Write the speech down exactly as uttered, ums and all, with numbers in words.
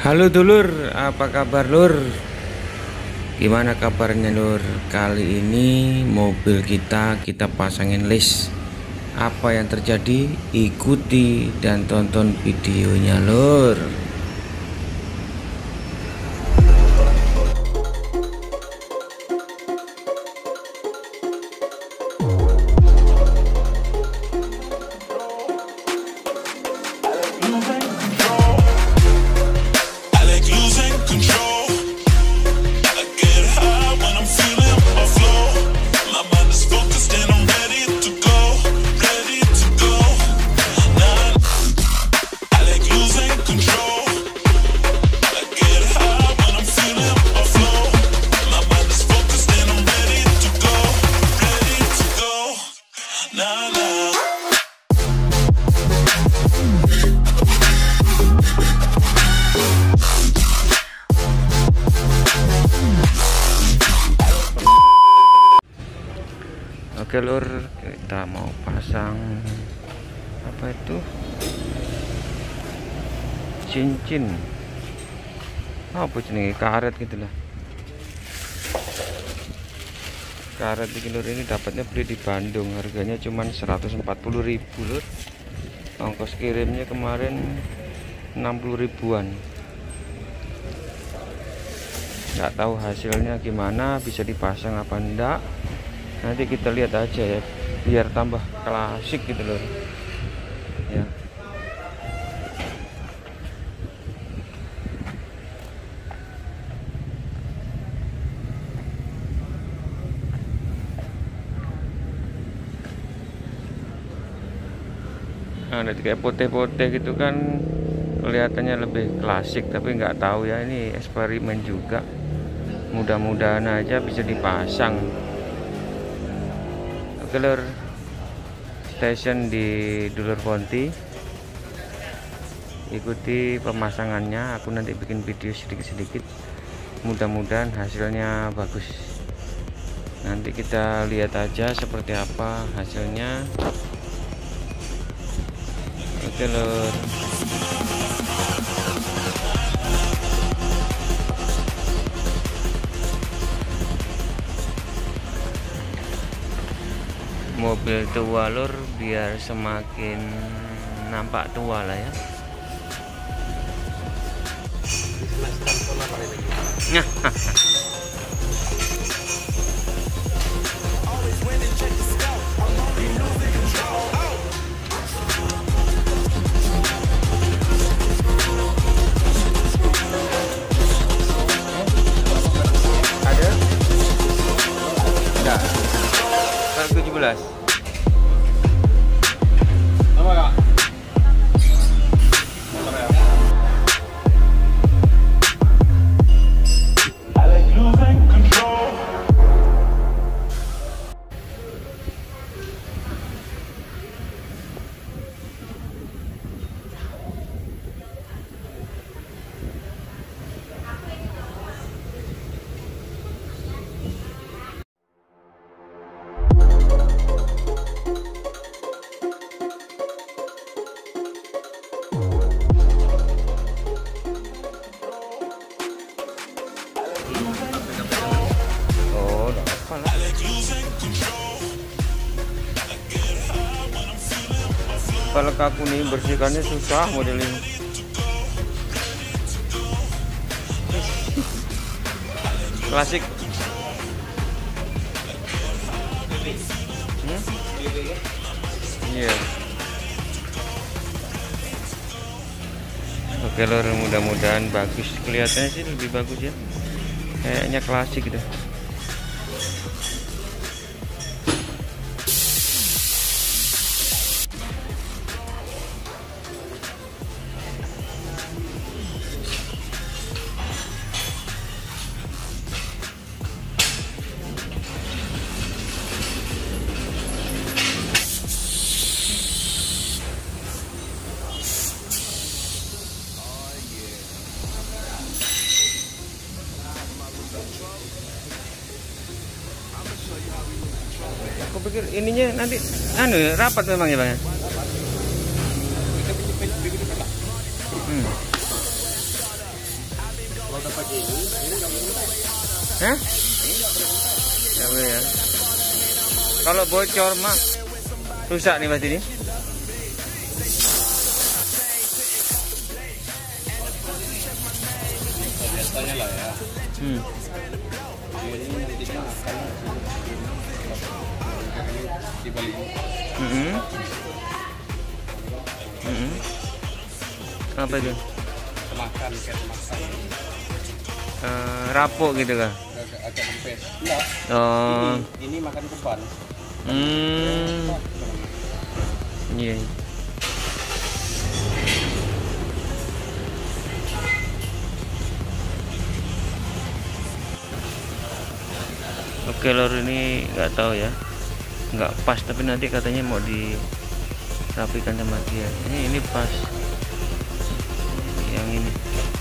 Halo dulur, apa kabar lur? Gimana kabarnya lur? Kali ini mobil kita kita pasangin list. Apa yang terjadi? Ikuti dan tonton videonya lur. Oke lur, kita mau pasang apa itu, cincin apa jenis karet gitulah. Karet ini lur, ini dapatnya beli di Bandung, harganya cuma seratus empat puluh ribu lur. Ongkos kirimnya kemarin enam puluh ribuan. Nggak tahu hasilnya gimana, bisa dipasang apa enggak, nanti kita lihat aja ya, biar tambah klasik gitu loh ya. Nah, ada kayak pote-pote gitu kan, kelihatannya lebih klasik, tapi nggak tahu ya, ini eksperimen juga, mudah-mudahan aja bisa dipasang. Oke lur, station di Dulur Ponti, ikuti pemasangannya. Aku nanti bikin video sedikit-sedikit, mudah-mudahan hasilnya bagus. Nanti kita lihat aja seperti apa hasilnya. Oke lur, mobil tua lur, biar semakin nampak tua lah ya. Ada? Enggak. tujuh belas. Apa kak? Oh, enggak apa lah. Kalau kaku nih bersihkannya susah model ini. Klasik. Hmm? Iya. Oke lor, mudah-mudahan bagus. Kelihatannya sih lebih bagus ya. Kayaknya klasik gitu. Aku pikir ininya nanti anu ya, rapat memang ya Bang ya. Hmm. Hah? Cabe ya. Kalau bocor mah rusak nih mas ini. Biasanya lah ya. Hmm. Ini nanti dia akan dibalik. Mm-hmm. Mm-hmm. Apa itu? Makan kayak makan. Uh, rapuk gitu kah? Agak, agak kempes. Enggak. Oh. Ini, ini makan keban. Hmm. Iya. Yeah. Oke lor, ini nggak tahu ya, nggak pas, tapi nanti katanya mau dirapikan sama dia. Ini ini pas yang ini.